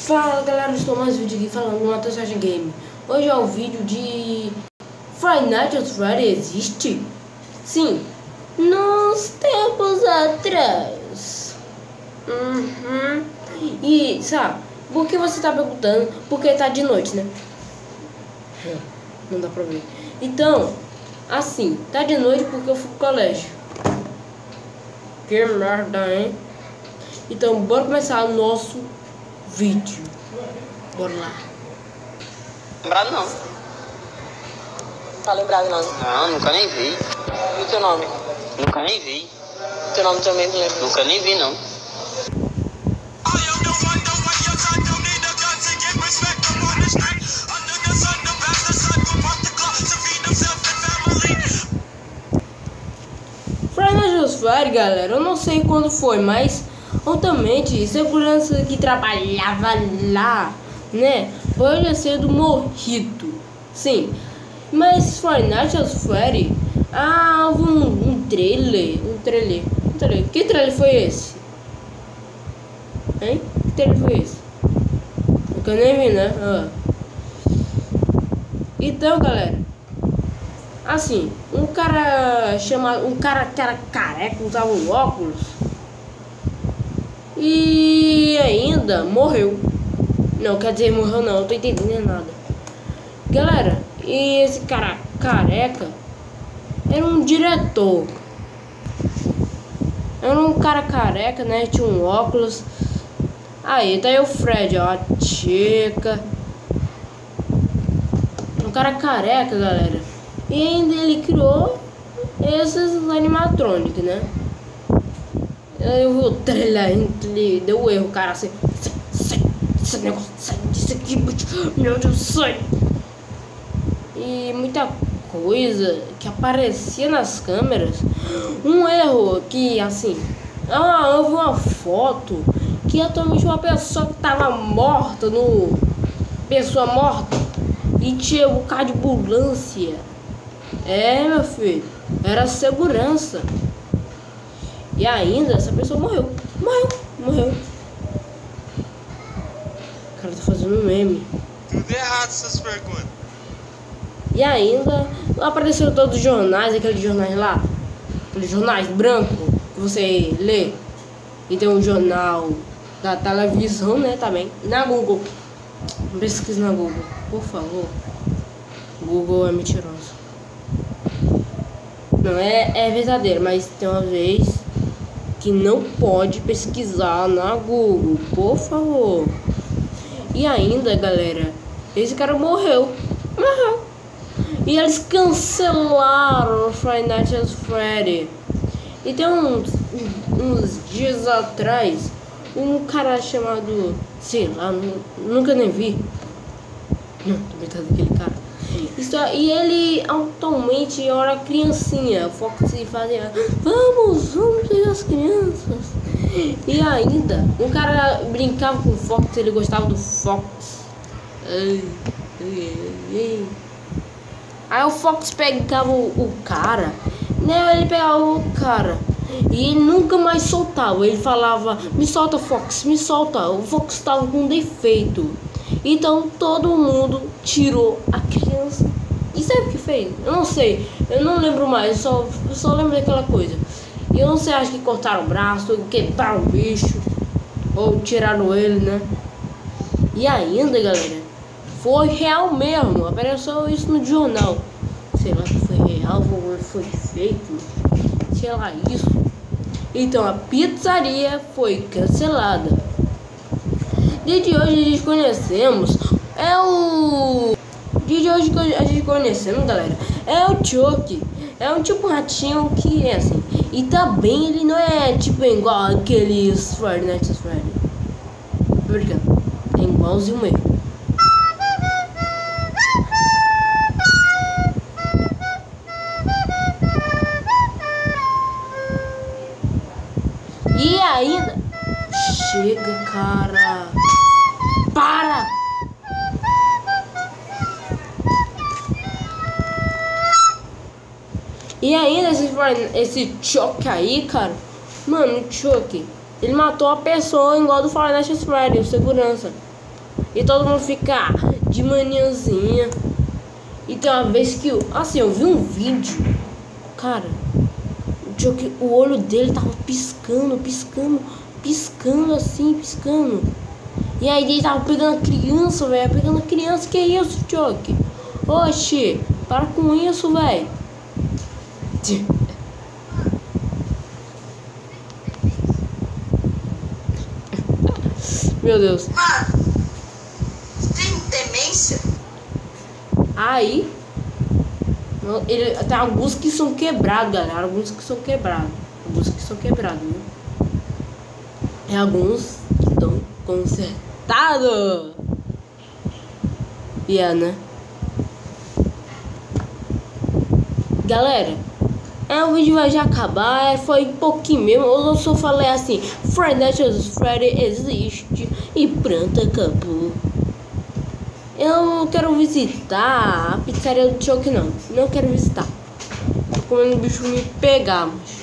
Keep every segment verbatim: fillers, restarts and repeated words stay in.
Fala galera, estou mais um vídeo aqui falando do Matheus Game. Hoje é o vídeo de Five Nights at Freddy's existe? Sim, nos tempos atrás. Uhum. E sabe, por que você está perguntando? Porque tá de noite, né? Não dá pra ver. Então, assim, tá de noite porque eu fui pro colégio. Que merda, hein? Então, bora começar o nosso vídeo. Bora lá. Lembrado não. Tá lembrado não? Não, nunca nem vi. E o teu nome? Nunca nem vi. O teu nome também não lembro. Nunca nem vi não. Five Nights at Freddy's, galera, eu não sei quando foi, mas ontem segurança que trabalhava lá, né, pode ser do morrido, sim, mas Five Nights at Freddy's, ah, um, um trailer, um trailer, um trailer, que trailer foi esse? Hein? Que trailer foi esse? Nunca nem vi, né? Ah. Então, galera, assim, um cara chamado, um cara que era careca, usava um óculos e ainda morreu. Não, quer dizer, morreu não, eu tô entendendo nada. Galera, e esse cara careca era um diretor. Era um cara careca, né? Tinha um óculos. Aí, tá aí o Fred, ó, a Chica. Um cara careca, galera. E ainda ele criou esses animatrônicos, né? Eu vi o trailer, ele deu erro, cara, assim, sai, sai, esse negócio, sai disso aqui, meu Deus, sai. E muita coisa que aparecia nas câmeras. Um erro que, assim, ah, eu vi uma foto que atualmente uma pessoa que tava morta, no pessoa morta, e tinha um bocado de ambulância. É, meu filho, era segurança. E ainda essa pessoa morreu. Morreu, morreu. O cara tá fazendo um meme. Tudo errado essas perguntas. E ainda apareceram todos os jornais, aqueles jornais lá, aqueles jornais brancos que você lê. E tem um jornal da televisão, né, também. Na Google. Pesquisa na Google, por favor. Google é mentiroso. Não, é, é verdadeiro, mas tem uma vez que não pode pesquisar na Google, por favor. E ainda, galera, esse cara morreu. Morreu. E eles cancelaram o Five Nights at Freddy's. E tem uns, uns dias atrás, um cara chamado, sei lá, nunca nem vi. Não, tô brincando daquele cara. Isso, e ele atualmente era criancinha. Fox fazia, vamos, vamos pegar as crianças. E ainda, um cara brincava com o Fox, ele gostava do Fox. Ai, ai, ai. Aí o Fox pegava o, o cara, né? Ele pegava o cara e ele nunca mais soltava. Ele falava, me solta, Fox, me solta. O Fox estava com defeito. Então todo mundo tirou a criança. E sabe o que fez? Eu não sei, eu não lembro mais, eu só, eu só lembro daquela coisa. E eu não sei, acho que cortaram o braço, quebraram o bicho, ou tiraram ele, né? E ainda, galera, foi real mesmo, apareceu isso no jornal. Sei lá se foi real ou foi feito, sei lá isso. Então a pizzaria foi cancelada. Dia de hoje a gente conhecemos é o dia de hoje que a gente conhecemos, galera, é o Chucky. É um tipo ratinho que é assim. E também ele não é tipo igual aqueles Five Nights at Freddy's. Tô brincando, é igualzinho mesmo. E ainda chega, cara. Para! E ainda esse, esse Chucky aí, cara. Mano, o Chucky, ele matou a pessoa igual do Five Nights at Freddy's, o segurança. E todo mundo fica de manhãzinha. E tem uma vez que eu, assim, eu vi um vídeo, cara, que o olho dele tava piscando, piscando, piscando assim, piscando. E aí ele tava pegando a criança, velho, pegando a criança. Que isso, Chuck? Oxi, para com isso, velho. Meu Deus. Mano, tem demência? Aí, ele, tem alguns que são quebrados, galera. Alguns que são quebrados. Alguns que são quebrados, viu? E alguns que estão consertados. E é, né? Galera, é, o vídeo vai já acabar. É, foi um pouquinho mesmo. Eu só falei assim: Five Nights at Freddy's existe. E pronto, acabou. Eu quero visitar a pizzaria do Chuck, não. Não quero visitar. Tô comendo o bicho me pegar, mas...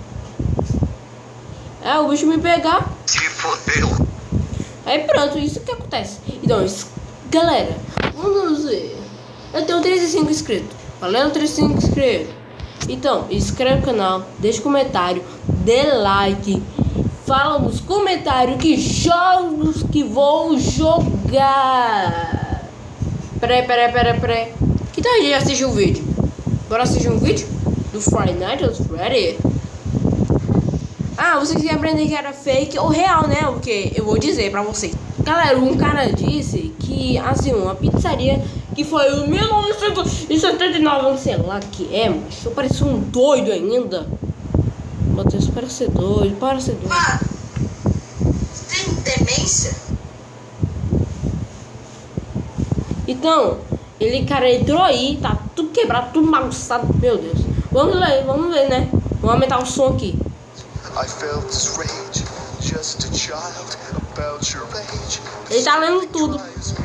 É, o bicho me pegar. Se fodeu. Aí pronto, isso que acontece. Então, isso, galera, vamos ver. Eu tenho trinta e cinco inscritos. Valeu, trinta e cinco inscritos. Então, inscreve no canal, deixa comentário, dê like. Fala nos comentários que jogos que vou jogar. Peraí, peraí, peraí, peraí. Que tal a gente assistir o vídeo? Bora assistir um vídeo do Friday Night at Freddy? Ah, vocês querem aprender que era fake ou real, né? Porque eu vou dizer pra vocês. Galera, um cara disse que, assim, uma pizzaria que foi em mil novecentos e setenta e nove, não sei lá que é, mas eu pareço um doido ainda. Matheus, para ser doido, para ser doido. Mano, tem demência? Então, ele, cara, entrou aí, tá tudo quebrado, tudo bagunçado, meu Deus. Vamos ler, vamos ver, né? Vamos aumentar o som aqui. Ele tá lendo tudo.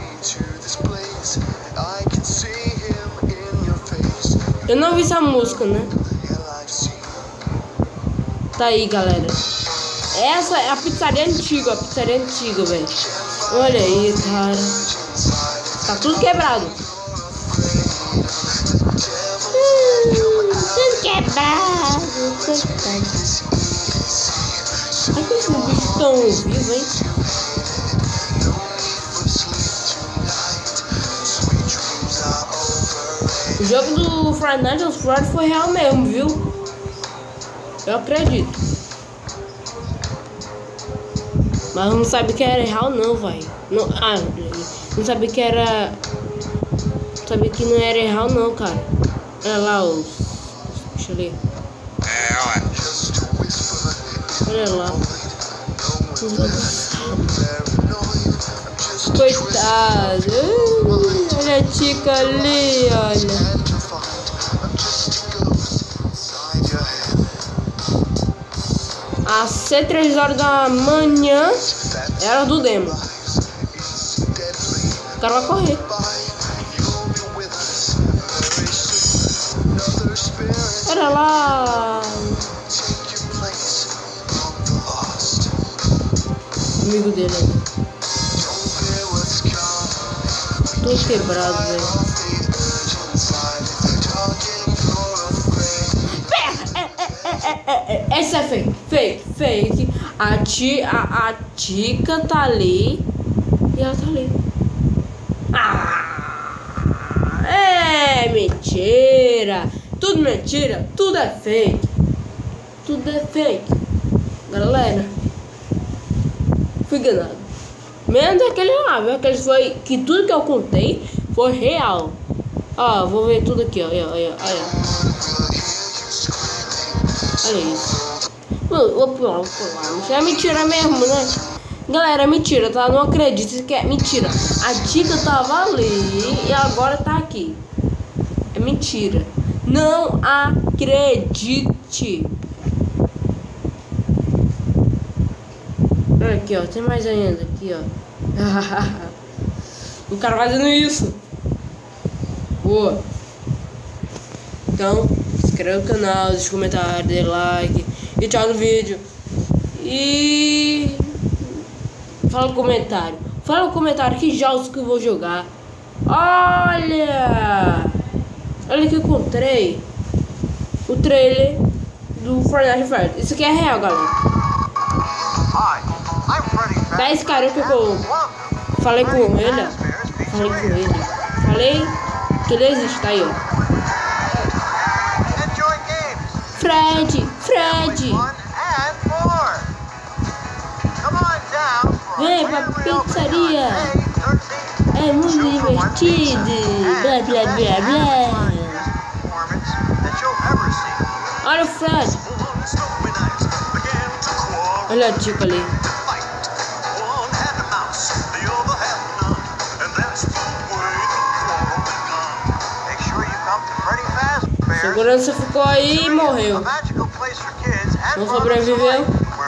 Eu não vi essa música, né? Tá aí, galera. Essa é a pizzaria antiga, a pizzaria antiga, velho. Olha aí, cara. Tá tudo quebrado. Hum, tudo quebrado. Coitado. Ai, que esses bichos tão vivos, hein? O jogo do Friday Night at Freddy's foi real mesmo, viu? Eu acredito. Mas não sabe que era real não, vai. Não, ah, não sabia que era... Não sabia que não era real não, cara. Olha lá os... Deixa eu ler. É, olha. Olha lá. Coitado. Olha a tica ali, olha. Às três horas da manhã era do demo. O cara vai correr. Era lá. Amigo dele. Todo quebrado, velho. Essa é fake, fake, fake. A, ti, a, a Tica tá ali. E ela tá ali. Ah, é mentira. Tudo mentira, tudo é fake. Tudo é fake. Galera, fui enganado. Menos aquele lá, viu? Aquele foi. Que tudo que eu contei foi real. Ó, vou ver tudo aqui, ó. Olha, olha, olha. Olha isso. Vou pular, vou pular. Isso é mentira mesmo, né? Galera, é mentira, tá? Não acredito, isso aqui é mentira. A Tica tava ali e agora tá aqui. É mentira. Não acredite. Olha aqui, ó. Tem mais ainda aqui, ó. O cara fazendo isso. Boa. Então, se inscreva no canal, deixa comentário, dê like. E tchau no vídeo. E... fala no comentário. Fala no comentário que jogos que eu vou jogar. Olha! Olha que eu encontrei o trailer do Fortnite Fair. Isso aqui é real, galera. dez caras que eu falei com ele. Falei com ele. Falei que ele existe, tá aí, ó. Fred! Fred! Vem pra pizzaria! É muito divertido! Blá blá blá blá! Olha o Fred! Olha a tica ali! Segurança ficou aí e morreu. Não sobreviveu.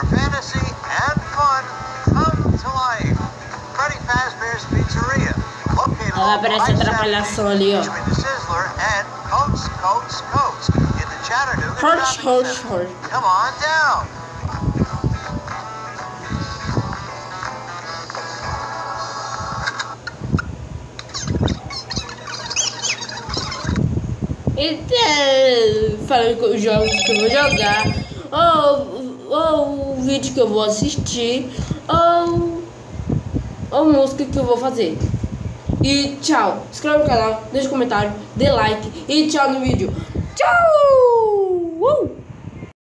Ela aparece a atrapalhação ali, ó. Horse, horse, horse. Então, falando com os jogos que eu vou jogar, ou, ou o vídeo que eu vou assistir, ou, ou música que eu vou fazer. E tchau, inscreva no canal, deixa um comentário, dê like e tchau no vídeo. Tchau!